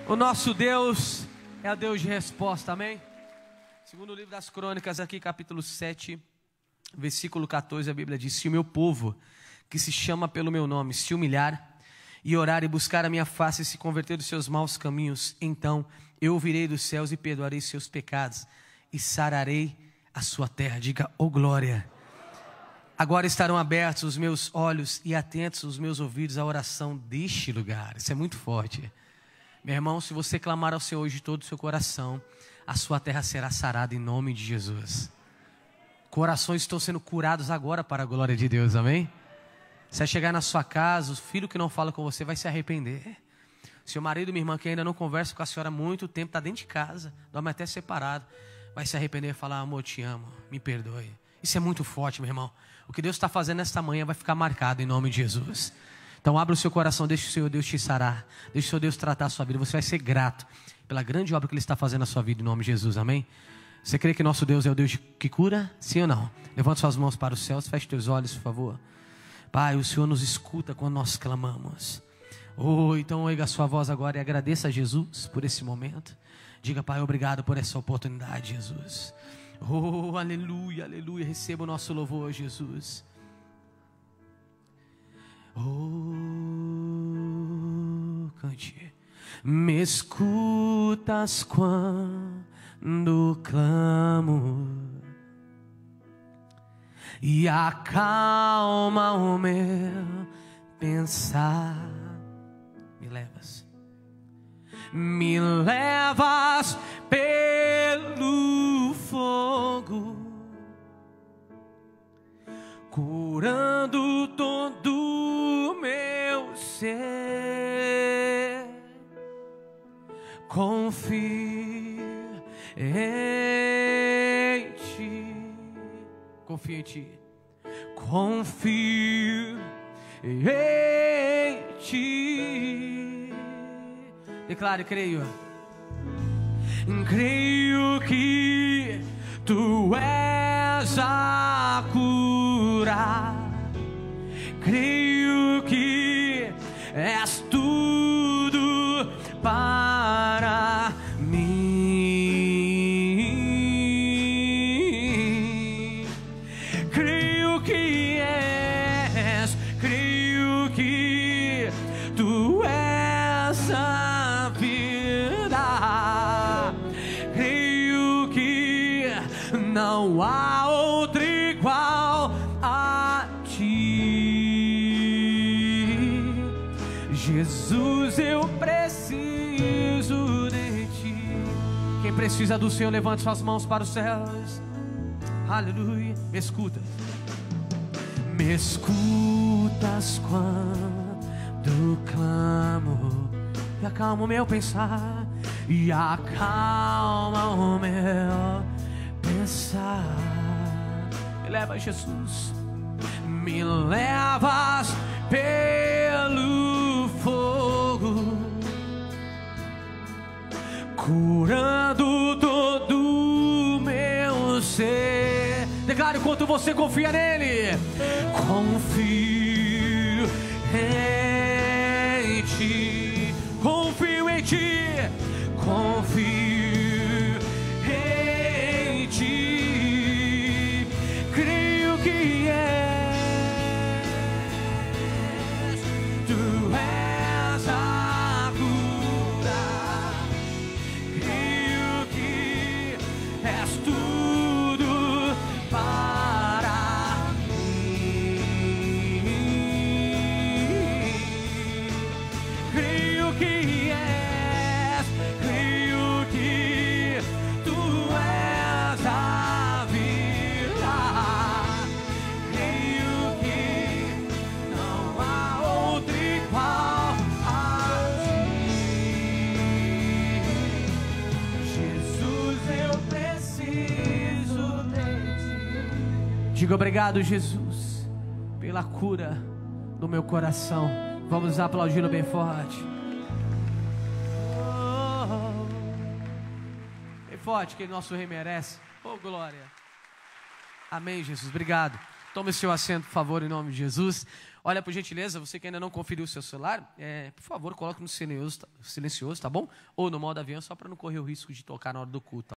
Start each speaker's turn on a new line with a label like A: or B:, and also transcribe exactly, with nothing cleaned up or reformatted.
A: O nosso Deus é o Deus de resposta, amém? Segundo o livro das Crônicas, aqui capítulo sete, versículo quatorze, a Bíblia diz: se o meu povo, que se chama pelo meu nome, se humilhar e orar e buscar a minha face e se converter dos seus maus caminhos, então eu ouvirei dos céus e perdoarei seus pecados e sararei a sua terra. Diga, oh glória. Agora estarão abertos os meus olhos e atentos os meus ouvidos à oração deste lugar. Isso é muito forte. Meu irmão, se você clamar ao Senhor de todo o seu coração, a sua terra será sarada em nome de Jesus. Corações estão sendo curados agora para a glória de Deus, amém? Você vai chegar na sua casa, o filho que não fala com você vai se arrepender. Seu marido, minha irmã, que ainda não conversa com a senhora há muito tempo, está dentro de casa, dorme até separado, vai se arrepender e falar: amor, te amo, me perdoe. Isso é muito forte, meu irmão. O que Deus está fazendo nesta manhã vai ficar marcado em nome de Jesus. Então abra o seu coração, deixe o Senhor Deus te sarar, deixe o Senhor Deus tratar a sua vida. Você vai ser grato pela grande obra que Ele está fazendo na sua vida em nome de Jesus, amém? Você crê que nosso Deus é o Deus que cura? Sim ou não? Levante suas mãos para os céus, feche teus olhos, por favor. Pai, o Senhor nos escuta quando nós clamamos. Oh, então oiga a sua voz agora e agradeça a Jesus por esse momento. Diga: Pai, obrigado por essa oportunidade, Jesus. Oh, aleluia, aleluia. Receba o nosso louvor, Jesus. Oh, cante. Me escutas quando clamo e acalma o meu pensar. Me levas, me levas pelo fogo, curando todo o meu ser. Confio em ti, confio em ti, confio em ti. Declare: creio, creio que tu és a cura, creio que és tudo para mim. Creio que és, creio que tu és a vida, creio que não há outro igual a ti. Jesus, eu preciso de ti. Quem precisa do Senhor, levante suas mãos para os céus. Aleluia. Me escuta. Me escutas quando clamo e acalma o meu pensar, e acalma o meu pensar. Me leva, Jesus, me levas pelo fogo, curando todo o meu ser. Declare o quanto você confia nele. Confio em ti, confio em ti, confio em ti. Creio que és, tu és a cura. Creio que és tudo para mim. Creio que és, creio que tu és a vida. Creio que não há outro igual a ti. Jesus, eu preciso de ti. Diga: obrigado, Jesus, pela cura do meu coração. Vamos aplaudi-lo bem forte. Oh, bem forte, que nosso rei merece. Oh, glória. Amém, Jesus. Obrigado. Tome seu assento, por favor, em nome de Jesus. Olha, por gentileza, você que ainda não conferiu o seu celular, é, por favor, coloque no silencioso, silencioso, tá bom? Ou no modo avião, só para não correr o risco de tocar na hora do culto.